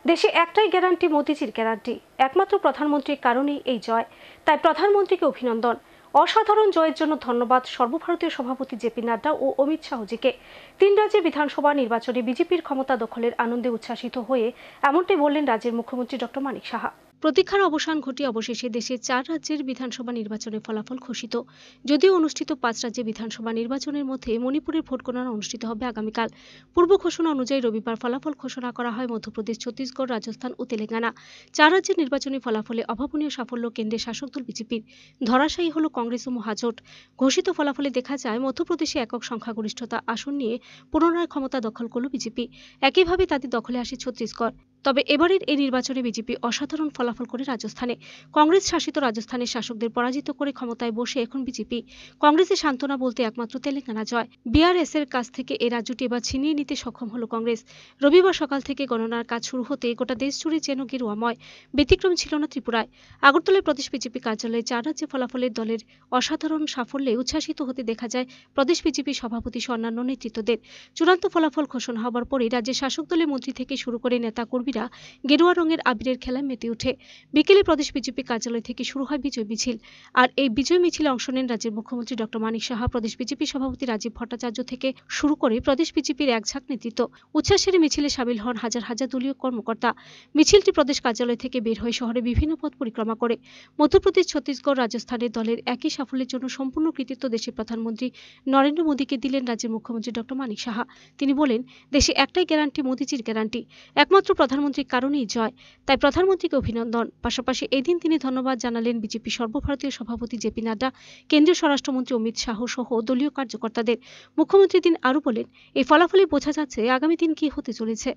দেশে একটাই গ্যারান্টি, মোদিজির গ্যারান্টি। একমাত্র প্রধানমন্ত্রীর কারণেই এই জয়, তাই প্রধানমন্ত্রীকে অভিনন্দন। অসাধারণ জয়ের জন্য ধন্যবাদ সর্বভারতীয় সভাপতি জেপি নাড্ডা ও অমিত শাহজিকে। 3 রাজ্যের বিধানসভা নির্বাচনে বিজেপির ক্ষমতা দখলের আনন্দে উচ্ছ্বাসিত হয়ে এমনটাই বললেন রাজ্যের মুখ্যমন্ত্রী ডক্টর মানিক সাহা। প্রতীক্ষার অবসান ঘটিয়ে অবশেষে দেশের 4 রাজ্যের বিধানসভা নির্বাচনের ফলাফল ঘোষিত। যদিও অনুষ্ঠিত 5 রাজ্যের বিধানসভা নির্বাচনের মধ্যে মণিপুরের ভোট গণনা অনুষ্ঠিত হবে আগামীকাল। পূর্ব ঘোষণা অনুযায়ী রবিবার ফলাফল ঘোষণা করা হয় মধ্যপ্রদেশ, ছত্তিশগড়, রাজস্থান ও তেলেঙ্গানা। 4 রাজ্যের নির্বাচনী ফলাফলে অভাবনীয় সাফল্য কেন্দ্রের শাসক দল বিজেপির। ধরাশায়ী হল কংগ্রেস ও মহাজোট। ঘোষিত ফলাফলে দেখা যায় মধ্যপ্রদেশে একক সংখ্যাগরিষ্ঠতা আসন নিয়ে পুনরায় ক্ষমতা দখল করল বিজেপি। একইভাবে তাদের দখলে আসে ছত্তিশগড়। তবে এবারের এই নির্বাচনে বিজেপি অসাধারণ ফলাফল করে রাজস্থানে। কংগ্রেস শাসিত রাজস্থানের শাসকদের পরাজিত করে ক্ষমতায় বসে এখন বিজেপি। কংগ্রেসের সান্ত্বনা বলতে একমাত্র তেলেঙ্গানা জয়। বিআরএস এর কাছ থেকে এই রাজ্যটি এবার ছিনিয়ে নিতে সক্ষম হল কংগ্রেস। রবিবার সকাল থেকে গণনার কাজ শুরু হতে গোটা দেশ জুড়ে যেন গেরুয়াময়। ব্যতিক্রম ছিল না ত্রিপুরায়। আগরতলায় প্রদেশ বিজেপি কার্যালয়ে 4 রাজ্যে ফলাফলের দলের অসাধারণ সাফল্যে উচ্ছ্বাসিত হতে দেখা যায় প্রদেশ বিজেপি সভাপতি সহ অন্যান্য নেতৃত্বদের। চূড়ান্ত ফলাফল ঘোষণা হবার পরে রাজ্যের শাসক দলের মন্ত্রী থেকে শুরু করে নেতা কর্মীরা গেরুয়া রঙের আবিরের খেলায় মেতে ওঠে। বিকেলে প্রদেশ বিজেপি কার্যালয় থেকে শুরু হয় বিজয় মিছিল। আর এই বিজয় মিছিলে অংশ নেন রাজ্যের মুখ্যমন্ত্রী ডক্টর মানিক সাহা, প্রদেশ বিজেপি সভাপতি রাজীব ভট্টাচার্য থেকে শুরু করে প্রদেশ বিজেপির এক ঝাঁক নেতৃত্ব। উচ্ছ্বাসের মিছিলে সামিল হন হাজার হাজার দলীয় কর্মকর্তা। মিছিলটি প্রদেশ কার্যালয় থেকে বের হয়ে শহরে বিভিন্ন পথ পরিক্রমা করে। মধ্যপ্রদেশ, ছত্তিশগড়, রাজস্থানের দলের একই সাফল্যের জন্য সম্পূর্ণ কৃতিত্ব দেশের প্রধানমন্ত্রী নরেন্দ্র মোদীকে দিলেন রাজ্যের মুখ্যমন্ত্রী ডক্টর মানিক সাহা। তিনি বলেন, দেশে একটাই গ্যারান্টি, মোদিজির গ্যারান্টি। একমাত্র প্রধানমন্ত্রীর কারণেই জয়, তাই প্রধানমন্ত্রীকে অভিনন্দন। পাশাপাশি এদিন তিনি ধন্যবাদ জানালেন বিজেপি সর্বভারতীয় সভাপতি জেপি নাড্ডা, কেন্দ্রীয় স্বরাষ্ট্রমন্ত্রী অমিত শাহ সহ দলীয় কার্যকর্তাদের। মুখ্যমন্ত্রী দিন আরও বলেন, এই ফলাফলে বোঝা যাচ্ছে আগামী দিন কি হতে চলেছে।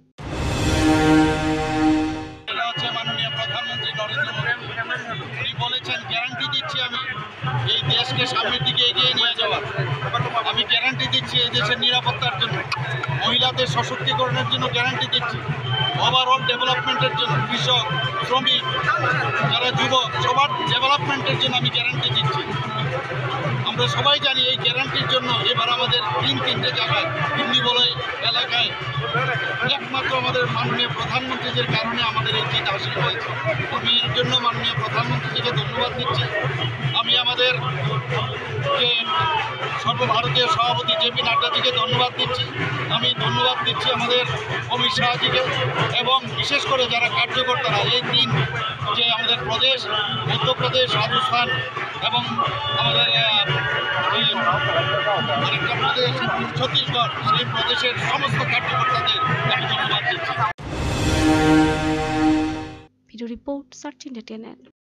মাননীয় প্রধানমন্ত্রী নরেন্দ্র মোদী উনি বলেছেন, গ্যারান্টি দিচ্ছি আমি এই দেশকে সামনের দিকে এগিয়ে নিয়ে যাওয়ার। আমি গ্যারান্টি দিচ্ছি এই দেশের নিরাপত্তার জন্য, মহিলাদের সশক্তিকরণের জন্য গ্যারান্টি দিচ্ছি, ওভারঅল ডেভেলপমেন্টের জন্য, কৃষক, শ্রমিক, যারা যুবক, সবার ডেভেলপমেন্টের জন্য আমি গ্যারান্টি দিচ্ছি। আমরা সবাই জানি এই গ্যারান্টির জন্য এবার আমাদের তিনটে জায়গায় দিল্লি এলাকায় একমাত্র আমাদের মাননীয় প্রধানমন্ত্রীদের কারণে আমাদের এই জিত হাসিল হয়েছে। আমি এর জন্য মাননীয় প্রধানমন্ত্রীকে ধন্যবাদ দিচ্ছি। আমি আমাদের যে সর্বভারতীয় সভাপতি জেপি নাড্ডাজিকে ধন্যবাদ দিচ্ছি। আমি ধন্যবাদ দিচ্ছি আমাদের অমিত শাহজিকে এবং বিশেষ করে যারা কার্যকর্তারা এই তিন যে আমাদের প্রদেশ, মধ্যপ্রদেশ, রাজস্থান এবং আমাদের আরেকটা প্রদেশ ছত্তিশগড়, সেই প্রদেশের সমস্ত কার্যকর্তাদের আমি ধন্যবাদ দিচ্ছি। Video report, search India.